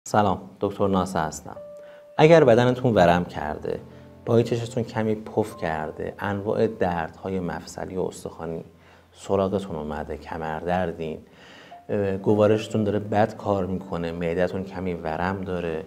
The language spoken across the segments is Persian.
سلام، دکتر ناصر هستم. اگر بدنتون ورم کرده، پای چشتون کمی پف کرده، انواع دردهای مفصلی و استخوانی سراغتون اومده، کمردردین، گوارشتون داره بد کار میکنه، معدتون کمی ورم داره،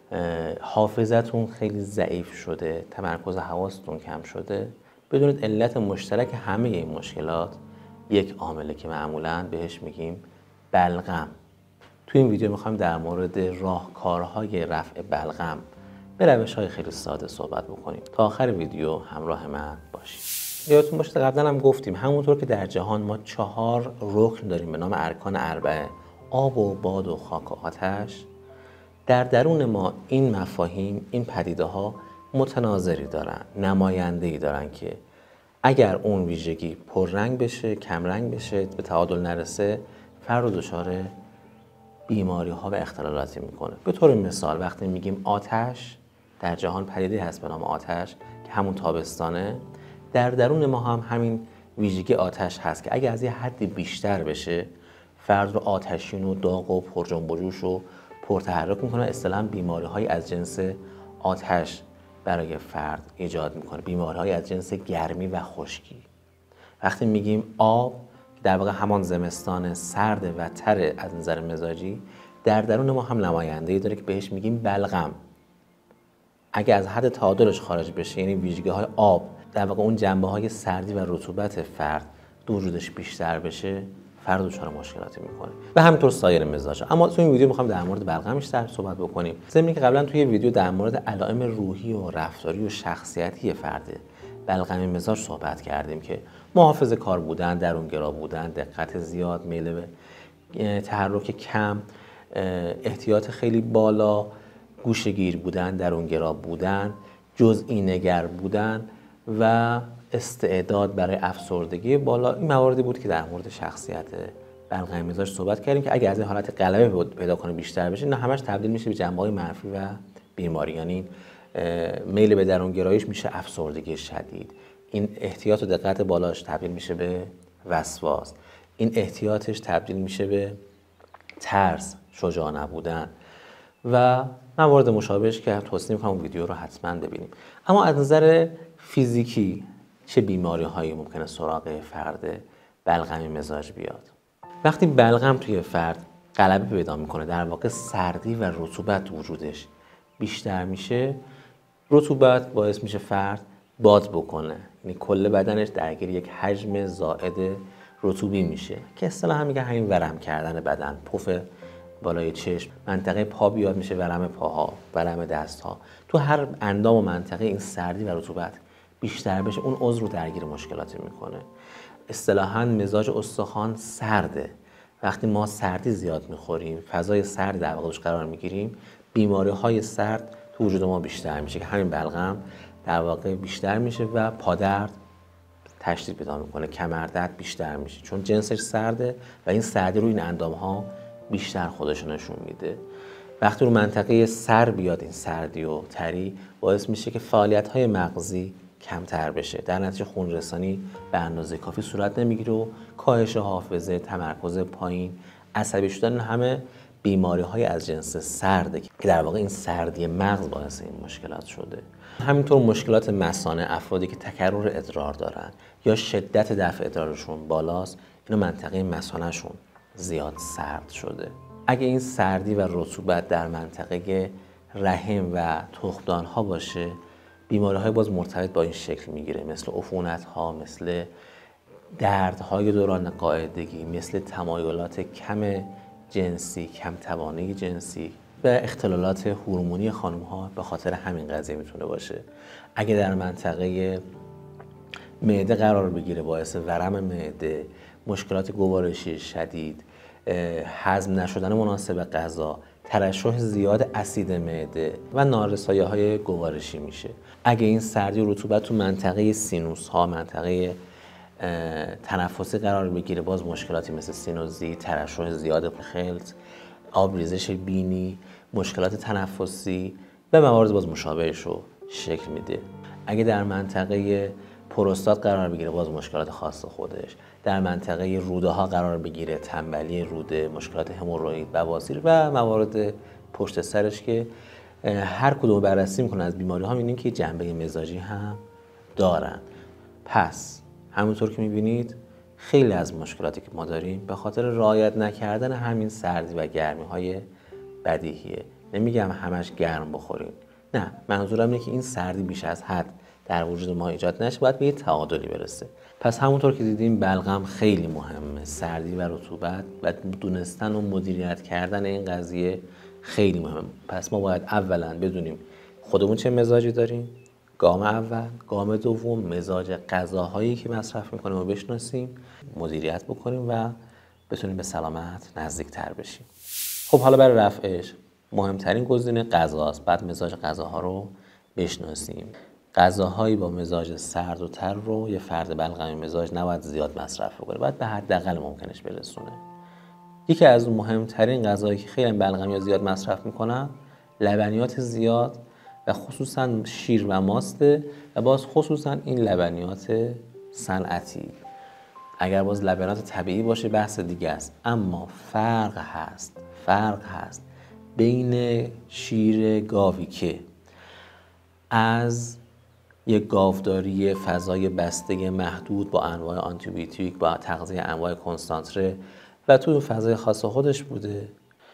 حافظتون خیلی ضعیف شده، تمرکز حواستون کم شده، بدونید علت مشترک همه این مشکلات یک عامله که معمولاً بهش میگیم بلغم. تو این ویدیو میخوایم در مورد راهکارهای رفع بلغم به روش‌های خیلی ساده صحبت بکنیم. تا آخر ویدیو همراه من باشید. یادتون باشه قبلا هم گفتیم همونطور که در جهان ما 4 رکن داریم به نام ارکان اربعه، آب و باد و خاک و آتش، در درون ما این مفاهیم، این پدیده ها متناظری دارن، نماینده‌ای دارن که اگر اون ویژگی پررنگ بشه، کمرنگ بشه، به تعادل نرسه، فرد دچار بیماری ها و اختلالاتی میکنه. به طور مثال وقتی میگیم آتش، در جهان پدیده هست به نام آتش که همون تابستانه، در درون ما هم همین ویژگی آتش هست که اگه از یه حدی بیشتر بشه فرد رو آتشین و داغ و پر جنب و جوش و پرتحرک میکنه. اصطلاحاً بیماری های از جنس آتش برای فرد ایجاد میکنه، بیماری های از جنس گرمی و خشکی. وقتی میگیم آب، در واقع همان زمستان سرد و تر از نظر مزاجی، در درون ما هم نماینده‌ای داره که بهش میگیم بلغم. اگه از حد تعادلش خارج بشه، یعنی ویژگی‌های آب، در واقع اون جنبه‌های سردی و رطوبت فرد وجودش بیشتر بشه، فرد دچار مشکلاتی میکنه و همینطور سایر مزاج‌ها. اما تو این ویدیو میخوام در مورد بلغم بیشتر صحبت بکنیم. ضمن که قبلا توی ویدیو در مورد علائم روحی و رفتاری و شخصیتی فرد بلغمی مزاج صحبت کردیم که محافظه کار بودن، درونگرا بودن، دقت زیاد، میل به تحرک کم، احتیاط خیلی بالا، گوشه‌گیر بودن، درونگرا بودن، جزئی نگر بودن و استعداد برای افسردگی بالا. این مواردی بود که در مورد شخصیت بلغمی مزاج صحبت کردیم که اگه از این حالت غلبه پیدا کنه، بیشتر بشه، نه همش تبدیل میشه به جنبه‌های منفی و بیماری. یعنی میل به درونگراییش میشه افسردگی شدید، این احتیاط و دقت بالاش تبدیل میشه به وسواس، این احتیاطش تبدیل میشه به ترس، شجاع نبودن و موارد مشابهش که توصیه میکنم ویدیو رو حتما ببینیم. اما از نظر فیزیکی چه بیماری هایی ممکنه سراغ فرد بلغمی مزاج بیاد؟ وقتی بلغم توی فرد غلبه پیدا میکنه، در واقع سردی و رطوبت وجودش بیشتر میشه، رطوبت باعث میشه فرد باد بکنه، یعنی کل بدنش درگیر یک حجم زائد رطوبی میشه که اصطلاحاً میگه همین ورم کردن بدن، پف بالای چشم، منطقه پا بیاد میشه ورم پاها، ورم دستها. تو هر اندام و منطقه این سردی و رطوبت بیشتر بشه، اون عضو رو درگیر مشکلاتی میکنه. اصطلاحاً مزاج استخوان سرده. وقتی ما سردی زیاد میخوریم، فضای سرد در واقع قرار میگیریم، بیماری های سرد تو وجود ما بیشتر میشه که همین بلغم در واقع بیشتر میشه و پادرد تشدید پیدا میکنه، کمردرد بیشتر میشه چون جنسش سرده و این سردی رو این اندام ها بیشتر خودش نشون میده. وقتی رو منطقه سر بیاد این سردی و تری، باعث میشه که فعالیت های مغزی کمتر بشه، در نتیجه خون رسانی به اندازه کافی صورت نمیگیره و کاهش حافظه، تمرکز پایین، عصبی شدن، همه بیماری های از جنس سرده که در واقع این سردی مغز باعث این مشکلات شده. همینطور مشکلات مثانه، افرادی که تکرر ادرار دارن یا شدت دفع ادرارشون بالاست، اینو منطقه مثانه‌شون زیاد سرد شده. اگه این سردی و رطوبت در منطقه رحم و تخمدان ها باشه، بیماری های باز مرتبط با این شکل میگیره، مثل عفونت ها، مثل دردهای دوران قاعدگی، مثل تمایلات کم جنسی، کم توانایی جنسی و اختلالات هورمونی خانم ها به خاطر همین قضیه میتونه باشه. اگه در منطقه معده قرار بگیره، باعث ورم معده، مشکلات گوارشی شدید، هضم نشدن مناسب غذا، ترشح زیاد اسید معده و نارسایی های گوارشی میشه. اگه این سردی و رطوبت تو منطقه سینوس ها، منطقه تنفسی قرار بگیره، باز مشکلاتی مثل سینوزی، ترشح زیاد خلط، آبریزش بینی، مشکلات تنفسی و موارد باز مشابهش رو شکل میده. اگه در منطقه پروستات قرار بگیره، باز مشکلات خاص خودش. در منطقه روده ها قرار بگیره، تنبلی روده، مشکلات هموروئید، بواسیر و موارد پشت سرش که هر کدوم بررسی میکنن از بیماری ها میبینیم که جنبه مزاجی هم دارن. پس همونطور که میبینید خیلی از مشکلاتی که ما داریم به خاطر رعایت نکردن همین سردی و گرمی های بدیهیه. نمیگم همش گرم بخورین، نه، منظورم اینه که این سردی بیش از حد در وجود ما ایجاد نشه، باید به یه تعادلی برسه. پس همونطور که دیدیم بلغم خیلی مهمه، سردی و رطوبت و دونستن و مدیریت کردن این قضیه خیلی مهمه. پس ما باید اولا بدونیم خودمون چه مزاجی داریم، گام اول. گام دوم مزاج غذاهایی که مصرف میکنیم و بشناسیم، مدیریت بکنیم و بتونیم به سلامت نزدیکتر بشیم. خب حالا برای رفعش مهمترین گزینه غذاست. بعد مزاج غذاها رو بشناسیم. غذاهایی با مزاج سرد و تر رو یه فرد بلغمی مزاج نباید زیاد مصرف کنه، باید به حداقل ممکنش برسونه. یکی از مهمترین غذاهایی که خیلی بلغمی‌ها زیاد مصرف میکنن لبنیات زیاد و خصوصا شیر و ماسته و باز خصوصا این لبنیات صنعتی. اگر باز لبنیات طبیعی باشه بحث دیگه است، اما فرق هست بین شیر گاوی که از یک گاوداری فضای بسته محدود با انواع آنتیبیوتیک، با تغذیه انواع کنسانتره و تو فضای خاص خودش بوده،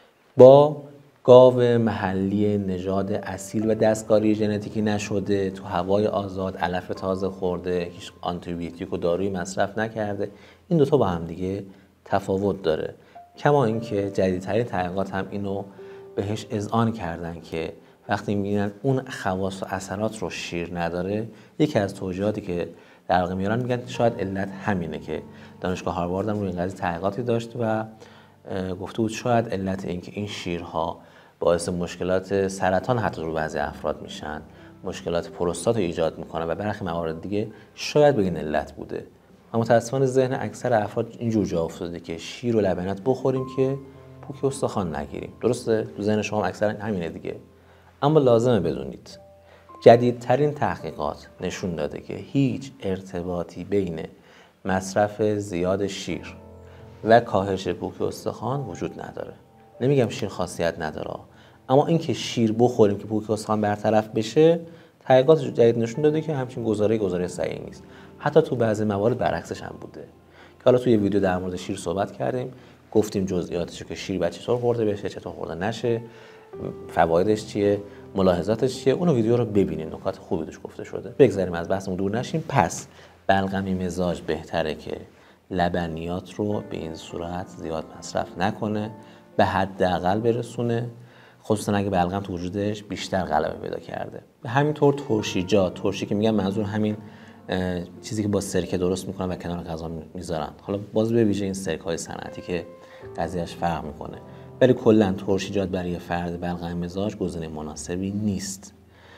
با گاو محلی نژاد اصیل و دستکاری ژنتیکی نشده، تو هوای آزاد، علف تازه خورده، هیچ آنتیبیوتیک و دارویی مصرف نکرده، این دوتا با هم دیگه تفاوت داره. کما اینکه جدیدترین تحقیقات هم اینو بهش اذعان کردن که وقتی میبینن اون خواص و اثرات رو شیر نداره، یکی از توجیهاتی که در واقع میارن میگن شاید علت همینه که دانشگاه هاروارد هم روی این قضیه تحقیقاتی داشت و گفته بود شاید علت این که این شیرها باعث مشکلات سرطان حتی رو بعضی افراد میشن، مشکلات پروستات رو ایجاد میکنن و برخی موارد دیگه شاید به این علت بوده. و متاسفانه ذهن اکثر افراد اینجور جا افتاده که شیر و لبنیات بخوریم که پوک استخوان نگیریم. درسته؟ تو ذهن شما اکثرا همینه دیگه. اما لازمه بدونید جدیدترین تحقیقات نشون داده که هیچ ارتباطی بین مصرف زیاد شیر و کاهش پوک استخوان وجود نداره. نمیگم شیر خاصیت نداره، اما اینکه شیر بخوریم که پوک استخوان برطرف بشه، تحقیقات جدید نشون داده که همچین گزاره صحیحی نیست. حتی تو بعضی موارد برعکسش هم بوده که حالا توی ویدیو در مورد شیر صحبت کردیم، گفتیم جزئیاتش که شیر باید چطور خورده بشه، چطور خورده نشه، فوایدش چیه، ملاحظاتش چیه. اون ویدیو رو ببینید، نکات خوبی توش گفته شده. بگذاریم از بحثمون دور نشیم. پس بلغمی مزاج بهتره که لبنیات رو به این صورت زیاد مصرف نکنه، به حداقل برسونه، خصوصا اگه بلغم تو وجودش بیشتر غلبه پیدا کرده. به همینطور ترشیجات، ترشی که میگم منظور همین چیزی که با سرکه درست میکنن و کنار غذا میذارن، حالا باز به ویژه این سرکه‌های صنعتی که قضیهش فرق میکنه، ولی کلا ترشیجات برای فرد بلغم مزاج گزینه مناسبی نیست.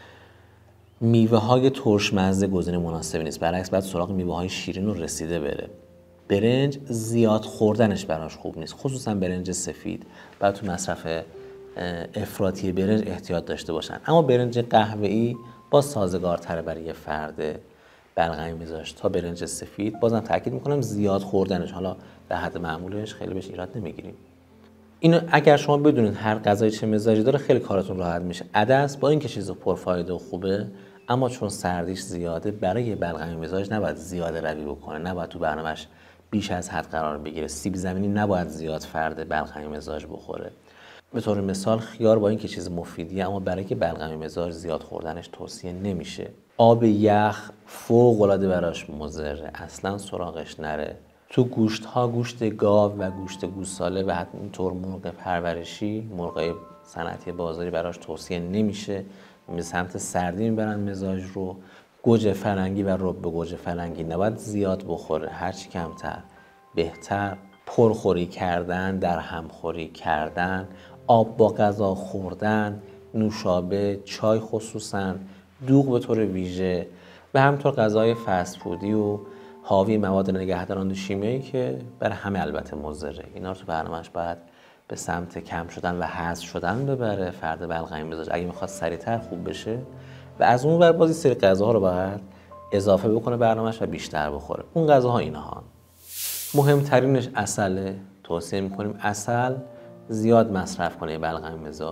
میوه های ترش مزه گزینه مناسبی نیست، برعکس باید سراغ میوه های شیرین و رسیده بره. برنج زیاد خوردنش براش خوب نیست، خصوصا برنج سفید. باید تو مصرف افراطی برنج احتیاط داشته باشن. اما برنج قهوه‌ای باز سازگارتره برای فرد بلغمی مزاج تا برنج سفید. بازم تاکید میکنم زیاد خوردنش، حالا در حد معمولش خیلی بهش ایراد نمیگیریم. اینو اگر شما بدونید هر غذای چه مزاجی داره خیلی کارتون راحت میشه. عدس با اینکه چیز پرفایده و خوبه، اما چون سردیش زیاده برای بلغمی مزاج نباید زیاده روی بکنه، نباید تو برنامه‌اش بیش از حد قرار بگیره. سیب زمینی نباید زیاد فرد بلغمی مزاج بخوره. به طور مثال خیار با اینکه چیز مفیدیه، اما برای که بلغمی مزاج زیاد خوردنش توصیه نمیشه. آب یخ فوق‌العاده براش مضره، اصلا سراغش نره. تو گوشت ها، گوشت گاو و گوشت گوساله و حتی اینطور مرغ پرورشی، مرغ صنعتی بازاری براش توصیه نمیشه. به سمت سردی میبرن مزاج رو. گوجه فرنگی و رب گوجه فرنگی نباید زیاد بخوره، هرچی کمتر بهتر. پرخوری کردن، در همخوری کردن، آب با غذا خوردن، نوشابه، چای خصوصا، دوغ به طور ویژه و همینطور غذای فست فودی و حاوی مواد نگهدارنده شیمیایی که برای همه البته مضره. اینا رو تو برنامه‌اش باید به سمت کم شدن و حذف شدن ببره فرد بلغمی مزاج اگه میخواد سریعتر خوب بشه. و از اون ور بازی سری غذاها رو باید اضافه بکنه برنامه‌اش و بیشتر بخوره. اون غذاها اینها. مهمترینش عسله. توصیه میکنیم عسل زیاد مصرف کنه بلغمی مزاج.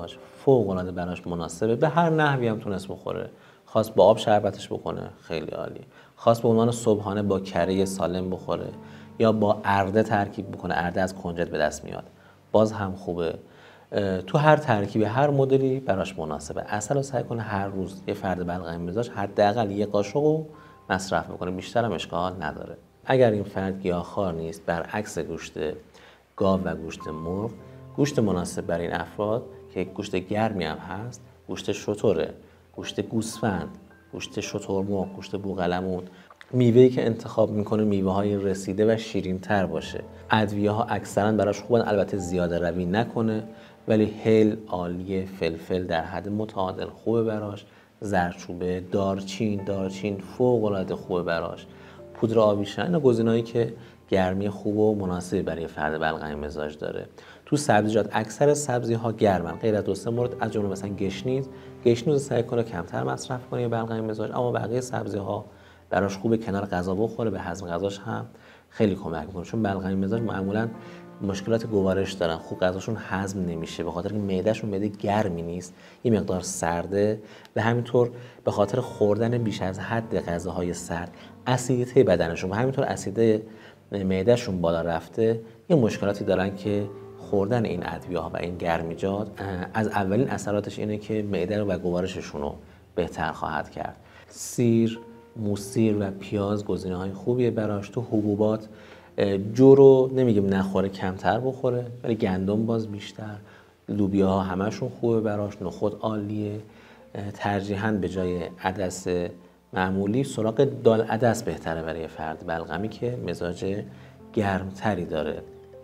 فوق‌العاده براش مناسبه. به هر نحوی هم تونست بخوره، خواست با آب شربتش بکنه خیلی عالی، خواست به عنوان صبحانه با کره سالم بخوره یا با ارده ترکیب بکنه، ارده از کنجد به دست میاد، باز هم خوبه. تو هر ترکیبی هر مدلی براش مناسبه. عسل رو سعی کنه هر روز یه فرد بلغمی مزاج حداقل یه قاشق رو مصرف بکنه، بیشتر هم اشکال نداره. اگر این فرد گیاهخوار نیست، برعکس گوشت گاو و گوشت مرغ، گوشت مناسب برای این افراد که گوشت گرمی هم هست، گوشت شتره، گوشت گوسفند، گوشت شترمرغ، گوشت بوقلمون. میوه‌ای که انتخاب میکنه میوه‌های رسیده و شیرین‌تر باشه. ادویه‌ها اکثرا براش خوبن، البته زیاده روی نکنه، ولی هل عالیه، فلفل در حد متعادل خوبه براش، زردچوبه، دارچین فوق‌العاده خوبه براش، پودر آویشن، اینا گزینه‌هایی که گرمی خوب و مناسبی برای فرد بلغمی مزاج داره. تو سبزیجات اکثر سبزی‌ها گرمن غیر از 2-3 مورد، از جمله مثلا گشنیز رو سعی کنه کمتر مصرف کنه بلغمی مزاج، اما بقیه سبزی‌ها براش خوبه کنار غذا بخوره، به هضم غذاش هم خیلی کمک میکنه، چون بلغمی مزاج معمولا مشکلات گوارش دارن، خوب غذاشون هضم نمیشه به خاطر اینکه معدهشون معده گرمی نیست، این مقدار سرده و همینطور به خاطر خوردن بیش از حد غذاهای سرد اسیدیته بدنشون و همینطور اسید معدهشون بالا رفته، این مشکلاتی دارن که خوردن این ادویه‌ها و این گرمیجات از اولین اثراتش اینه که معده و گوارششون رو بهتر خواهد کرد. سیر، موسیر و پیاز گزینه‌های خوبیه براش. تو حبوبات جو رو نمیگیم نخوره، کمتر بخوره، ولی گندم باز بیشتر، لوبیاها همشون خوبه براش، نخود عالیه. ترجیحاً به جای عدس معمولی سراغ دال عدس بهتره برای فرد بلغمی که مزاج گرمتری داره.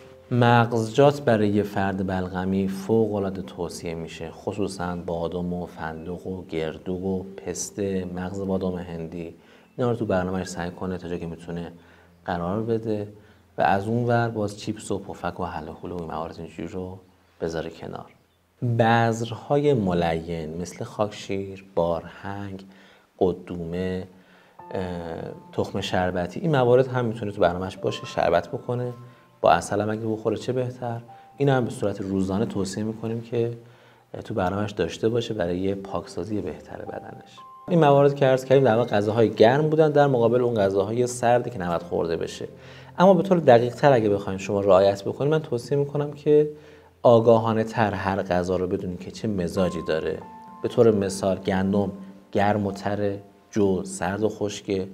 مغزجات برای فرد بلغمی فوق‌العاده توصیه میشه، خصوصاً بادام و فندق و گردو و پسته، مغز بادام هندی، اینا رو تو برنامه‌اش سعی کنه تا جایی که میتونه قرار بده و از اون ور باز چیپس و پفک و هله هوله و موارد اینجوری رو بذاره کنار. بذرهای ملین مثل خاکشیر، بارهنگ، قدومه، تخم شربتی، این موارد هم میتونه تو برنامه‌اش باشه، شربت بکنه، با عسل هم اگه بخوره چه بهتر. این هم به صورت روزانه توصیه میکنیم که تو برنامه‌اش داشته باشه برای پاکسازی بهتر بدنش. این موارد که عرض کردیم در واقع غذاهای گرم بودن در مقابل اون غذاهای سردی که نباید خورده بشه. اما به طور دقیق تر اگه بخواید شما رعایت بکنید، من توصیه میکنم که آگاهانه تر هر غذا رو بدونید که چه مزاجی داره. به طور مثال گندم گرم و تره، جو سرد و خشکه،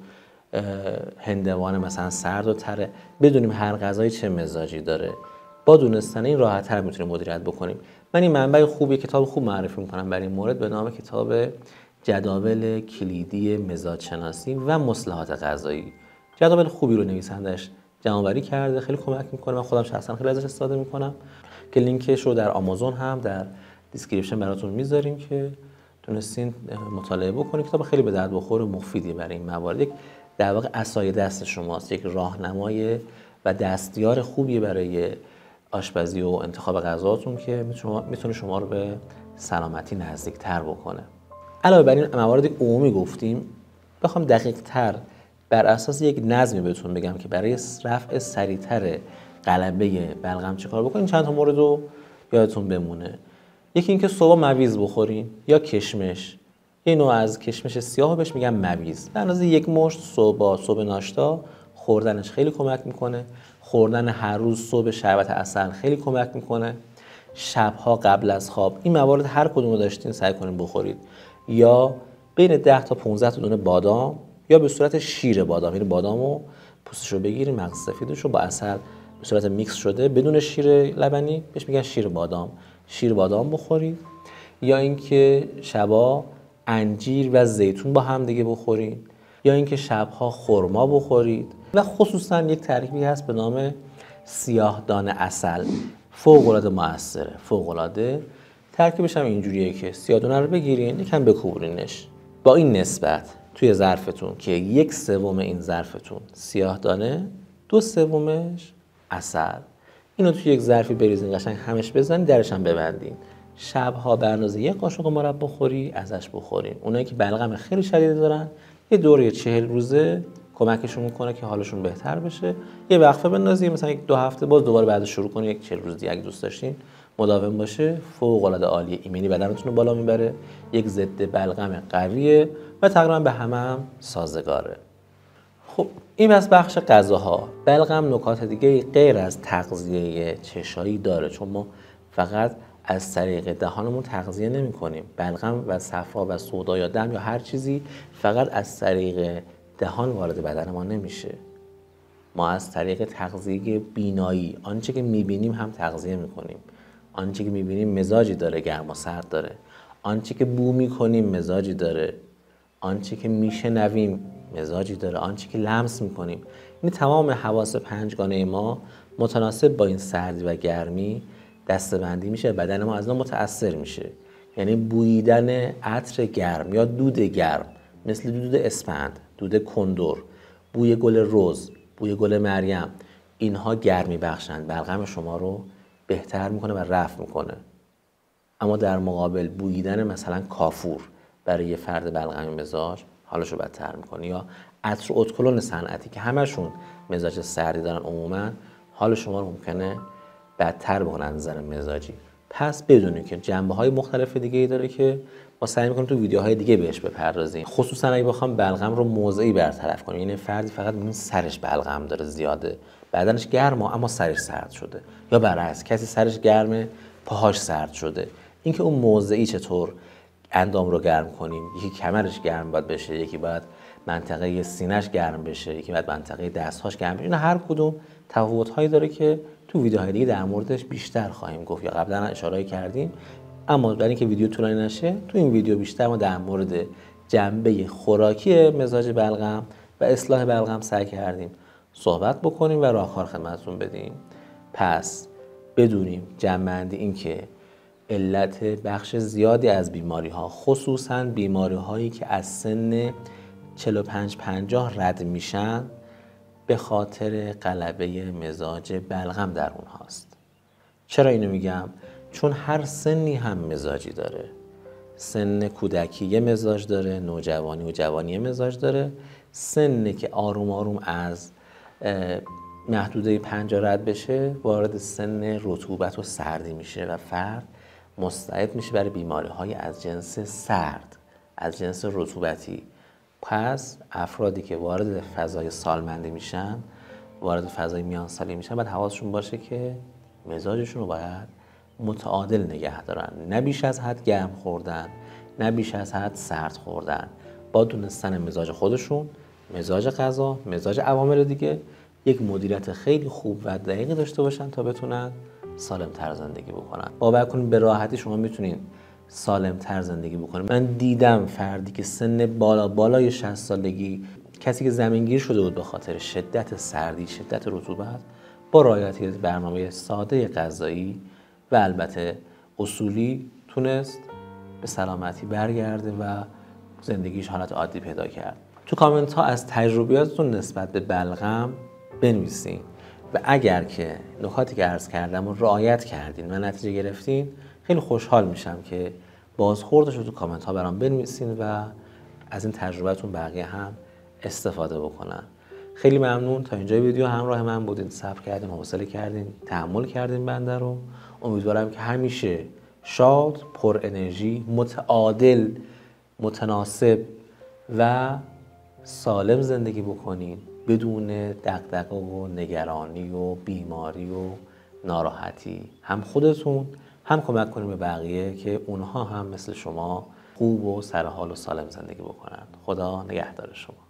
هندوانه مثلا سرد و تره، بدونیم هر غذایی چه مزاجی داره. با دونستن این راحت تر میتونیم مدیریت بکنیم. من این منبع خوبی کتاب خوب معرفی میکنم برای این مورد به نام کتاب جداول کلیدی مزاج شناسی و مصلحات غذایی. جداول خوبی رو نویسندش جمع‌آوری کرده، خیلی کمک میکنه، من خودم شخصا خیلی ازش استفاده میکنم که لینکش رو در آمازون هم در دیسکریپشن براتون میذاریم که تونستین مطالعه بکنید. کتاب خیلی به درد بخور و مفیدی برای این موارد، یک در واقع عصای دست شماست، یک راهنمای و دستیار خوبی برای آشپزی و انتخاب غذاتون که میتونه شما رو به سلامتی نزدیک‌تر بکنه. علاوه بر این مواردی عمومی گفتیم، بخوام دقیق‌تر بر اساس یک نظمی بهتون بگم که برای رفع سریع‌تر غلبه بلغم چیکار بکنین، چند تا مورد رو یادتون بمونه. یکی اینکه صبح مویز بخورین یا کشمش، یه نوع از کشمش سیاه بهش میگم مویز، به اندازه یک مشت صبح ناشتا خوردنش خیلی کمک میکنه. خوردن هر روز صبح شربت عسل خیلی کمک میکنه. شبها قبل از خواب این موارد هر کدوم رو داشتین سعی کنین بخورید، یا بین 10 تا 15 تا دونه بادام یا به صورت شیر بادام، یعنی بادامو پوستش رو بگیرین، مغز سفیدش رو با عسل به صورت میکس شده بدون شیر لبنی، بهش میگن شیر بادام بخورید. یا اینکه شبا انجیر و زیتون با هم دیگه بخورید، یا اینکه شبها خرما بخورید. و خصوصا یک ترکیبی هست به نام سیاه دانه عسل، فوق‌العاده موثره، فوق‌العاده. ترکیبش هم اینجوریه که سیاه دانه رو بگیرین، یکم بکوبرینش با این نسبت توی ظرفتون که 1/3 این ظرفتون سیاه دانه، 2/3 عسل. اینو توی یک ظرفی بریزین، قشنگ همش بزنین، درش هم ببندین. شبها به اندازه 1 قاشق مرب بخوری ازش بخورین. اونایی که بلغم خیلی شدید دارن، یه دوره 40 روزه کمکشون میکنه که حالشون بهتر بشه. یه وقفه بندازین، مثلا 1-2 هفته، باز دوباره بعد شروع کنین، 1 40 روز دیگه اگه دوست داشتین مداوم باشه فوق العاده عالیه. ایمنی بدنتون رو بالا میبره، یک ضد بلغم قویه و تقریبا به هم سازگاره. خب این بخش غذاها. بلغم نکات دیگه غیر از تغذیه چشایی داره، چون ما فقط از طریق دهانمون تغذیه نمی کنیم. بلغم و صفرا و سودا یا دم یا هر چیزی فقط از طریق دهان وارد بدن ما نمیشه. ما از طریق تغذیه بینایی، آنچه که میبینیم هم تغذیه میکنیم. آنچه که میبینیم مزاجی داره، گرم و سرد داره. آنچه که بو میکنیم مزاجی داره. آنچه که میشنویم مزاجی داره. آنچه که لمس میکنیم، این تمام حواس پنجگانه ما متناسب با این سردی و گرمی دسته‌بندی میشه، بدن ما از اون متأثر میشه. یعنی بوییدن عطر گرم یا دود گرم مثل دود اسپند، دود کندر، بوی گل رز، بوی گل مریم، اینها گرمی بخشند، بلغم شما رو بهتر میکنه و رفع میکنه. اما در مقابل بوییدن مثلا کافور برای یه فرد بلغمی مزاج حالشو بدتر میکنه، یا عطر ادکلون صنعتی که همشون مزاج سردی دارن عموما حال شما رو ممکنه بدتر بکنه از نظر مزاجی. پس بدونید که جنبه‌های مختلف دیگه‌ای داره که ما سعی می‌کنیم تو ویدیوهای دیگه بهش بپردازیم. خصوصا اگه بخوام بلغم رو موضعی برطرف کنیم، یعنی فردی فقط می‌بینید سرش بلغم داره زیاده، بدنش گرمه اما سرش سرد شده، یا برعکس کسی سرش گرمه پاهاش سرد شده. اینکه اون موضعی چطور اندام رو گرم کنیم، یکی کمرش گرم باید بشه، یکی باید منطقه سینه‌اش گرم بشه، یکی باید منطقه دست‌هاش گرم بشه. این هر کدوم تفاوت‌هایی داره که تو ویدیوهای دیگه در موردش بیشتر خواهیم گفت یا قبلا اشاره کردیم. اما برای اینکه ویدیو طولانی نشه، تو این ویدیو بیشتر ما در مورد جنبه خوراکی مزاج بلغم و اصلاح بلغم سعی کردیم صحبت بکنیم و راهکار خدمتتون بدیم. پس بدونیم جمع‌بندی این که علت بخش زیادی از بیماری‌ها، خصوصاً بیماری‌هایی که از سن 45-50 رد میشن، به خاطر غلبه مزاج بلغم در اونهاست. چرا اینو میگم؟ چون هر سنی هم مزاجی داره. سن کودکی یه مزاج داره، نوجوانی و جوانی یه مزاج داره، سنی که آروم آروم از محدوده 50 رد بشه وارد سن رطوبت و سردی میشه و فرد مستعد میشه برای بیماری‌های از جنس سرد، از جنس رطوبتی. پس افرادی که وارد فضای سالمندی میشن، وارد فضای میان سالی میشن، باید حواسشون باشه که مزاجشون رو باید متعادل نگه دارن، نه بیش از حد گرم خوردن، نه بیش از حد سرد خوردن. با دونستن مزاج خودشون، مزاج غذا، مزاج عوامل دیگه، یک مدیریت خیلی خوب و دقیق داشته باشن تا بتونن سالم تر زندگی بکنن. باور کنید به راحتی شما میتونین سالم تر زندگی بکنید. من دیدم فردی که سن بالای 60 سالگی، کسی که زمینگیر شده بود به خاطر شدت سردی، شدت رطوبت، با رعایت برنامه ساده غذایی و البته اصولی تونست به سلامتی برگرده و زندگیش حالت عادی پیدا کرد. تو کامنت ها از تجربیاتتون نسبت به بلغم بنویسین و اگر که نکاتی که عرض کردم رو رعایت کردین و نتیجه گرفتین، خیلی خوشحال میشم که بازخوردش رو تو کامنت ها برام بنویسین و از این تجربهتون بقیه هم استفاده بکنن. خیلی ممنون تا اینجای ویدیو همراه من بودین، صبر کردین، حوصله کردین، تحمل کردین بنده رو. امیدوارم که همیشه شاد، پر انرژی، متعادل، متناسب و سالم زندگی بکنین، بدون دغدغه و نگرانی و بیماری و ناراحتی. هم خودتون هم کمک کنین به بقیه که اونها هم مثل شما خوب و سرحال و سالم زندگی بکنن. خدا نگهدار شما.